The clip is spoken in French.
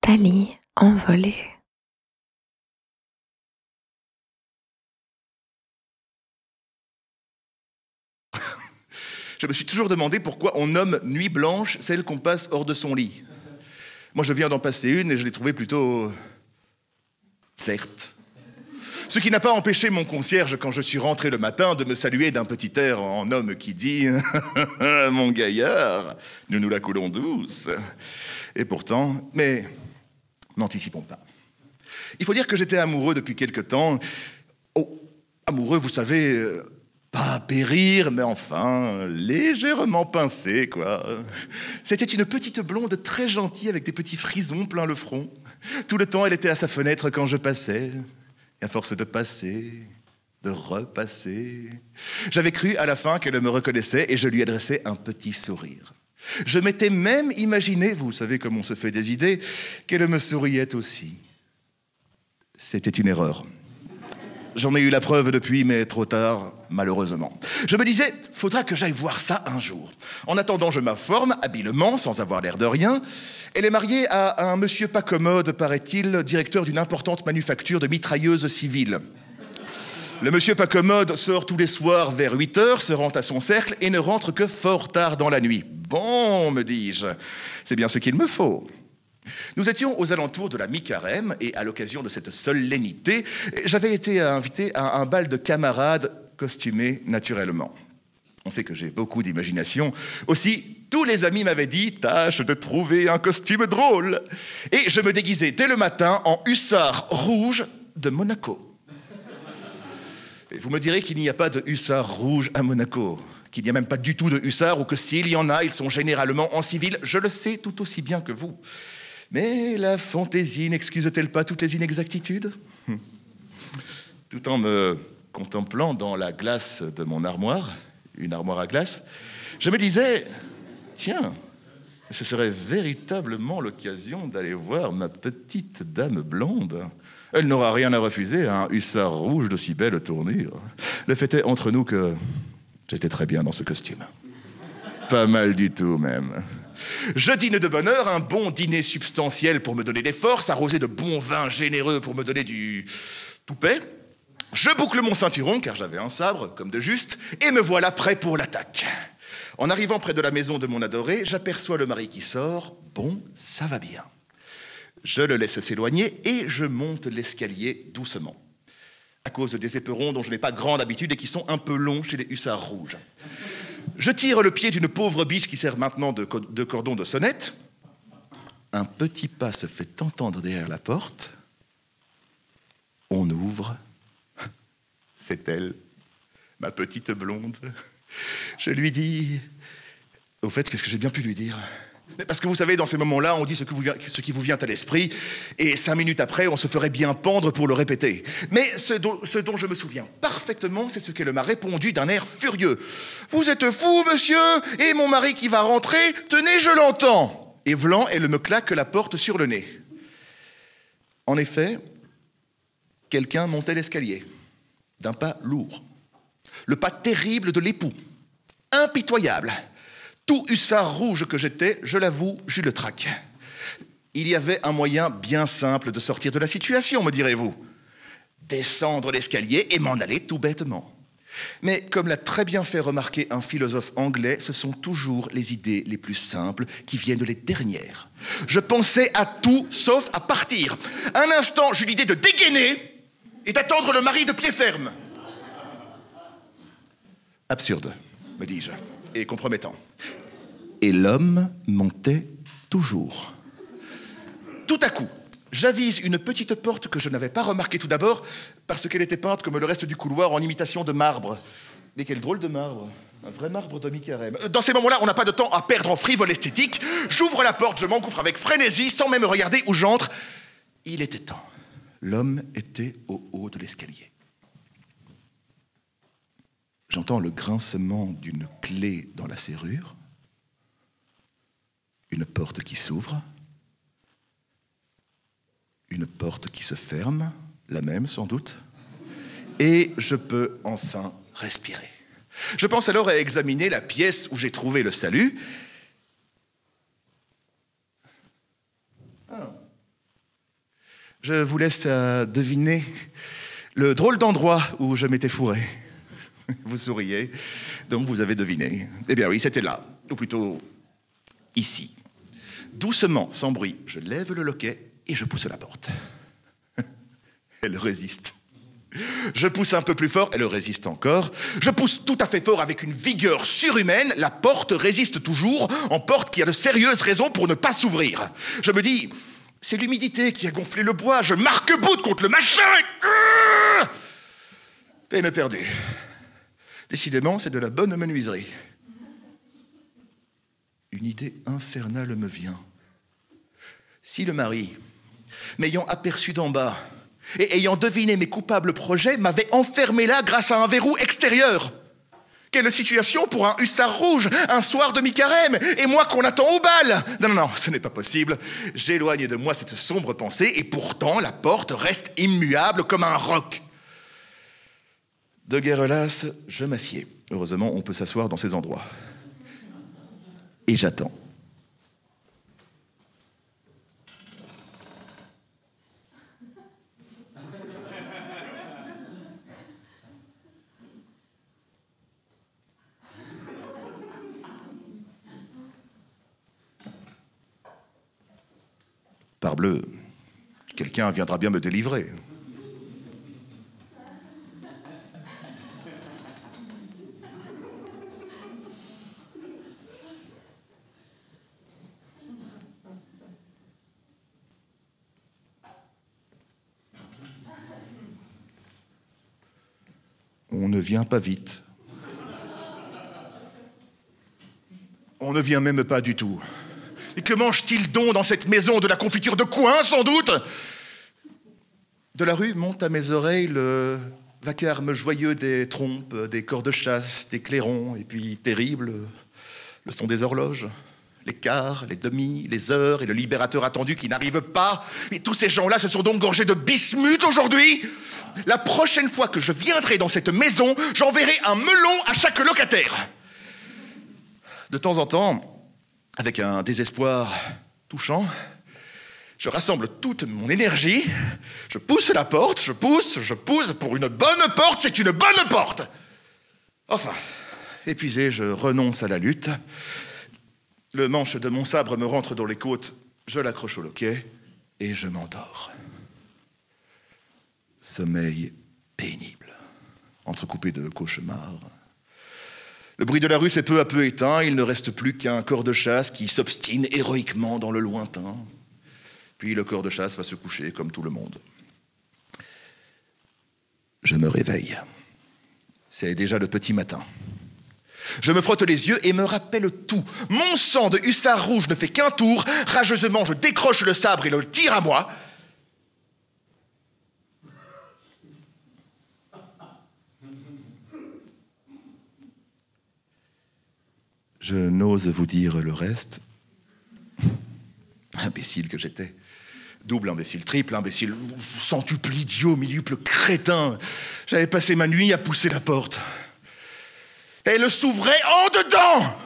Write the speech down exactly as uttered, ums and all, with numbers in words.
Nathalie envolée. Je me suis toujours demandé pourquoi on nomme nuit blanche celle qu'on passe hors de son lit. Moi, je viens d'en passer une et je l'ai trouvée plutôt verte. Ce qui n'a pas empêché mon concierge, quand je suis rentré le matin, de me saluer d'un petit air en homme qui dit « Mon gaillard, nous nous la coulons douce ». Et pourtant, mais n'anticipons pas. Il faut dire que j'étais amoureux depuis quelque temps. Oh, amoureux, vous savez, euh, pas à périr, mais enfin, légèrement pincé, quoi. C'était une petite blonde très gentille avec des petits frisons plein le front. Tout le temps, elle était à sa fenêtre quand je passais. Et à force de passer, de repasser, j'avais cru à la fin qu'elle me reconnaissait et je lui adressais un petit sourire. Je m'étais même imaginé, vous savez comme on se fait des idées, qu'elle me souriait aussi. C'était une erreur. J'en ai eu la preuve depuis, mais trop tard, malheureusement. Je me disais, faudra que j'aille voir ça un jour. En attendant, je m'informe, habilement, sans avoir l'air de rien. Elle est mariée à un monsieur pas commode, paraît-il, directeur d'une importante manufacture de mitrailleuses civiles. Le monsieur pas commode sort tous les soirs vers huit heures, se rend à son cercle et ne rentre que fort tard dans la nuit. Bon, me dis-je, c'est bien ce qu'il me faut. Nous étions aux alentours de la mi-carême et à l'occasion de cette solennité, j'avais été invité à un bal de camarades costumés naturellement. On sait que j'ai beaucoup d'imagination. Aussi, tous les amis m'avaient dit « Tâche de trouver un costume drôle ». Et je me déguisais dès le matin en hussard rouge de Monaco. Et vous me direz qu'il n'y a pas de hussard rouge à Monaco, qu'il n'y a même pas du tout de hussard, ou que s'il y en a, ils sont généralement en civil. Je le sais tout aussi bien que vous. Mais la fantaisie n'excuse-t-elle pas toutes les inexactitudes ? Tout en me contemplant dans la glace de mon armoire, une armoire à glace, je me disais, tiens, ce serait véritablement l'occasion d'aller voir ma petite dame blonde. Elle n'aura rien à refuser à un hussard rouge d'aussi belle tournure. Le fait est entre nous que j'étais très bien dans ce costume. Pas mal du tout même. Je dîne de bonne heure, un bon dîner substantiel pour me donner des forces, arrosé de bons vins généreux pour me donner du toupet. Je boucle mon ceinturon, car j'avais un sabre, comme de juste, et me voilà prêt pour l'attaque. En arrivant près de la maison de mon adoré, j'aperçois le mari qui sort. Bon, ça va bien. Je le laisse s'éloigner et je monte l'escalier doucement, à cause des éperons dont je n'ai pas grande habitude et qui sont un peu longs chez les hussards rouges. Je tire le pied d'une pauvre biche qui sert maintenant de, co- de cordon de sonnette. Un petit pas se fait entendre derrière la porte. On ouvre. C'est elle, ma petite blonde. Je lui dis... Au fait, qu'est-ce que j'ai bien pu lui dire ? Parce que vous savez, dans ces moments-là, on dit ce, que vous, ce qui vous vient à l'esprit, et cinq minutes après, on se ferait bien pendre pour le répéter. Mais ce dont, ce dont je me souviens parfaitement, c'est ce qu'elle m'a répondu d'un air furieux. « Vous êtes fou, monsieur, et mon mari qui va rentrer, tenez, je l'entends !» Et v'lan, elle me claque la porte sur le nez. En effet, quelqu'un montait l'escalier, d'un pas lourd. Le pas terrible de l'époux, impitoyable. Tout hussard rouge que j'étais, je l'avoue, j'eus le trac. Il y avait un moyen bien simple de sortir de la situation, me direz-vous. Descendre l'escalier et m'en aller tout bêtement. Mais comme l'a très bien fait remarquer un philosophe anglais, ce sont toujours les idées les plus simples qui viennent les dernières. Je pensais à tout sauf à partir. Un instant, j'eus l'idée de dégainer et d'attendre le mari de pied ferme. Absurde, me dis-je, et compromettant. Et l'homme montait toujours. Tout à coup, j'avise une petite porte que je n'avais pas remarquée tout d'abord parce qu'elle était peinte comme le reste du couloir en imitation de marbre. Mais quel drôle de marbre, un vrai marbre de mi-carême. Dans ces moments-là, on n'a pas de temps à perdre en frivole esthétique. J'ouvre la porte, je m'engouffre avec frénésie sans même regarder où j'entre. Il était temps. L'homme était au haut de l'escalier. J'entends le grincement d'une clé dans la serrure. Une porte qui s'ouvre, une porte qui se ferme, la même sans doute, et je peux enfin respirer. Je pense alors à examiner la pièce où j'ai trouvé le salut. Ah, Je vous laisse euh, deviner le drôle d'endroit où je m'étais fourré. Vous souriez, donc vous avez deviné. Eh bien oui, c'était là, ou plutôt ici. Doucement, sans bruit, je lève le loquet et je pousse la porte. Elle résiste. Je pousse un peu plus fort, elle résiste encore. Je pousse tout à fait fort avec une vigueur surhumaine. La porte résiste toujours, en porte qui a de sérieuses raisons pour ne pas s'ouvrir. Je me dis, c'est l'humidité qui a gonflé le bois. Je marque-boute contre le machin et... Peine perdue. Décidément, c'est de la bonne menuiserie. Une idée infernale me vient. Si le mari, m'ayant aperçu d'en bas et ayant deviné mes coupables projets, m'avait enfermé là grâce à un verrou extérieur. Quelle situation pour un hussard rouge, un soir de mi-carême, et moi qu'on attend au bal. Non, non, non, ce n'est pas possible. J'éloigne de moi cette sombre pensée, et pourtant la porte reste immuable comme un roc. De guerre lasse, je m'assieds. Heureusement, on peut s'asseoir dans ces endroits. Et j'attends. Parbleu, quelqu'un viendra bien me délivrer. On ne vient pas vite. On ne vient même pas du tout. Et que mange-t-il donc dans cette maison? De la confiture de coin, sans doute? De la rue monte à mes oreilles le vacarme joyeux des trompes, des cors de chasse, des clairons, et puis terrible, le son des horloges, les quarts, les demi, les heures, et le libérateur attendu qui n'arrive pas. Et tous ces gens-là se sont donc gorgés de bismuth aujourd'hui. La prochaine fois que je viendrai dans cette maison, j'enverrai un melon à chaque locataire. De temps en temps, avec un désespoir touchant, je rassemble toute mon énergie, je pousse la porte, je pousse, je pousse, pour une bonne porte, c'est une bonne porte. Enfin, épuisé, je renonce à la lutte. Le manche de mon sabre me rentre dans les côtes, je l'accroche au loquet et je m'endors. Sommeil pénible, entrecoupé de cauchemars. Le bruit de la rue s'est peu à peu éteint, il ne reste plus qu'un corps de chasse qui s'obstine héroïquement dans le lointain. Puis le corps de chasse va se coucher comme tout le monde. Je me réveille. C'est déjà le petit matin. Je me frotte les yeux et me rappelle tout. Mon sang de hussard rouge ne fait qu'un tour. Rageusement, je décroche le sabre et le tire à moi. Je n'ose vous dire le reste. Imbécile que j'étais. Double imbécile, triple imbécile, centuple idiot, milliuple crétin. J'avais passé ma nuit à pousser la porte. Elle s'ouvrait en dedans.